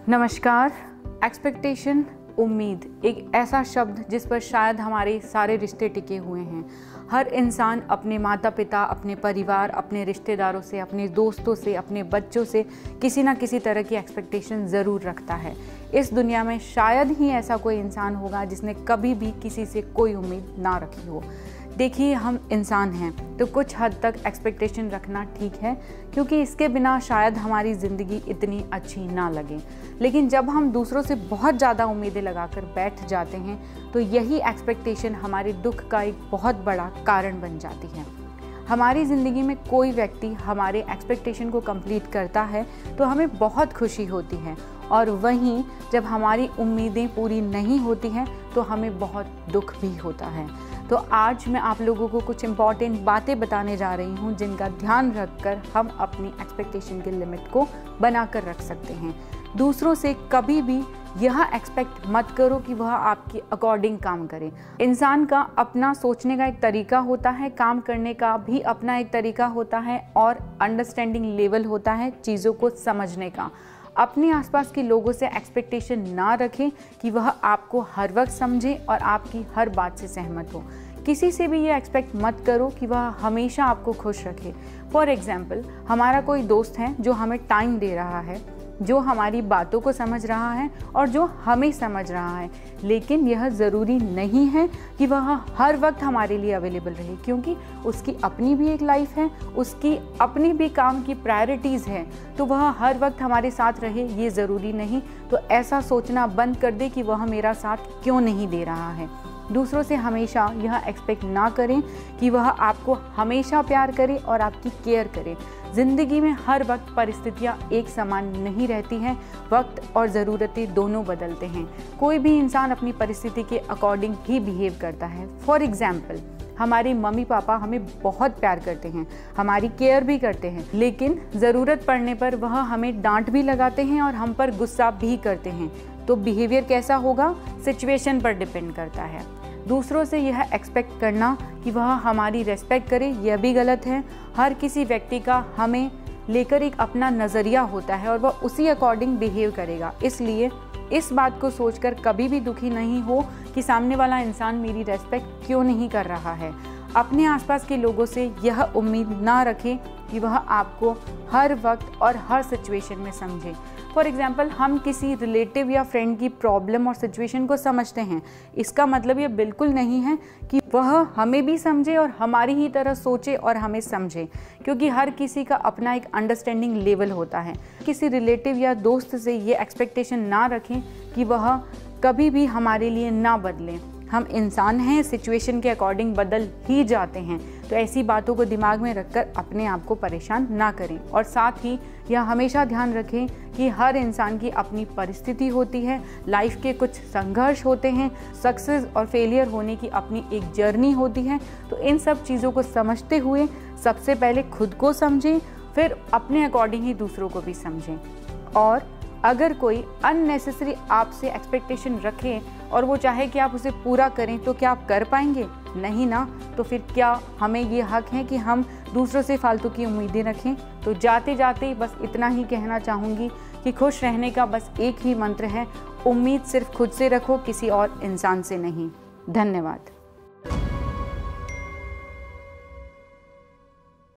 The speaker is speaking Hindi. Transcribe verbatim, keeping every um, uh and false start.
नमस्कार। एक्सपेक्टेशन, उम्मीद एक ऐसा शब्द जिस पर शायद हमारे सारे रिश्ते टिके हुए हैं। हर इंसान अपने माता पिता, अपने परिवार, अपने रिश्तेदारों से, अपने दोस्तों से, अपने बच्चों से किसी ना किसी तरह की एक्सपेक्टेशन ज़रूर रखता है। इस दुनिया में शायद ही ऐसा कोई इंसान होगा जिसने कभी भी किसी से कोई उम्मीद ना रखी हो। देखिए, हम इंसान हैं तो कुछ हद तक एक्सपेक्टेशन रखना ठीक है, क्योंकि इसके बिना शायद हमारी ज़िंदगी इतनी अच्छी ना लगे। लेकिन जब हम दूसरों से बहुत ज़्यादा उम्मीदें लगाकर बैठ जाते हैं तो यही एक्सपेक्टेशन हमारे दुख का एक बहुत बड़ा कारण बन जाती है। हमारी ज़िंदगी में कोई व्यक्ति हमारे एक्सपेक्टेशन को कंप्लीट करता है तो हमें बहुत खुशी होती है, और वहीं जब हमारी उम्मीदें पूरी नहीं होती हैं तो हमें बहुत दुख भी होता है। तो आज मैं आप लोगों को कुछ इम्पॉर्टेंट बातें बताने जा रही हूँ जिनका ध्यान रखकर हम अपनी एक्सपेक्टेशन के लिमिट को बनाकर रख सकते हैं। दूसरों से कभी भी यह एक्सपेक्ट मत करो कि वह आपकी अकॉर्डिंग काम करे। इंसान का अपना सोचने का एक तरीका होता है, काम करने का भी अपना एक तरीका होता है, और अंडरस्टैंडिंग लेवल होता है चीज़ों को समझने का। अपने आसपास के लोगों से एक्सपेक्टेशन ना रखें कि वह आपको हर वक्त समझे और आपकी हर बात से सहमत हो। किसी से भी ये एक्सपेक्ट मत करो कि वह हमेशा आपको खुश रखे। फॉर एग्ज़ाम्पल, हमारा कोई दोस्त है जो हमें टाइम दे रहा है, जो हमारी बातों को समझ रहा है और जो हमें समझ रहा है, लेकिन यह ज़रूरी नहीं है कि वह हर वक्त हमारे लिए अवेलेबल रहे, क्योंकि उसकी अपनी भी एक लाइफ है, उसकी अपनी भी काम की प्रायोरिटीज़ है, तो वह हर वक्त हमारे साथ रहे ये ज़रूरी नहीं। तो ऐसा सोचना बंद कर दे कि वह मेरा साथ क्यों नहीं दे रहा है। दूसरों से हमेशा यह एक्सपेक्ट ना करें कि वह आपको हमेशा प्यार करे और आपकी केयर करे। ज़िंदगी में हर वक्त परिस्थितियाँ एक समान नहीं रहती हैं, वक्त और ज़रूरतें दोनों बदलते हैं। कोई भी इंसान अपनी परिस्थिति के अकॉर्डिंग ही बिहेव करता है। फॉर एग्ज़ाम्पल, हमारे मम्मी पापा हमें बहुत प्यार करते हैं, हमारी केयर भी करते हैं, लेकिन ज़रूरत पड़ने पर वह हमें डांट भी लगाते हैं और हम पर गुस्सा भी करते हैं। तो बिहेवियर कैसा होगा, सिचुएशन पर डिपेंड करता है। दूसरों से यह एक्सपेक्ट करना कि वह हमारी रेस्पेक्ट करे, यह भी गलत है। हर किसी व्यक्ति का हमें लेकर एक अपना नज़रिया होता है और वह उसी अकॉर्डिंग बिहेव करेगा। इसलिए इस बात को सोचकर कभी भी दुखी नहीं हो कि सामने वाला इंसान मेरी रेस्पेक्ट क्यों नहीं कर रहा है। अपने आसपास के लोगों से यह उम्मीद ना रखें कि वह आपको हर वक्त और हर सिचुएशन में समझे। फॉर एग्ज़ाम्पल, हम किसी रिलेटिव या फ्रेंड की प्रॉब्लम और सिचुएशन को समझते हैं, इसका मतलब ये बिल्कुल नहीं है कि वह हमें भी समझे और हमारी ही तरह सोचे और हमें समझे, क्योंकि हर किसी का अपना एक अंडरस्टैंडिंग लेवल होता है। किसी रिलेटिव या दोस्त से ये एक्सपेक्टेशन ना रखें कि वह कभी भी हमारे लिए ना बदलें। हम इंसान हैं, सिचुएशन के अकॉर्डिंग बदल ही जाते हैं। तो ऐसी बातों को दिमाग में रखकर अपने आप को परेशान ना करें, और साथ ही यह हमेशा ध्यान रखें कि हर इंसान की अपनी परिस्थिति होती है, लाइफ के कुछ संघर्ष होते हैं, सक्सेस और फेलियर होने की अपनी एक जर्नी होती है। तो इन सब चीज़ों को समझते हुए सबसे पहले खुद को समझें, फिर अपने अकॉर्डिंग ही दूसरों को भी समझें। और अगर कोई अननेसेसरी आपसे एक्सपेक्टेशन रखे और वो चाहे कि आप उसे पूरा करें, तो क्या आप कर पाएंगे? नहीं ना। तो फिर क्या हमें ये हक है कि हम दूसरों से फालतू की उम्मीदें रखें? तो जाते जाते बस इतना ही कहना चाहूँगी कि खुश रहने का बस एक ही मंत्र है, उम्मीद सिर्फ खुद से रखो, किसी और इंसान से नहीं। धन्यवाद।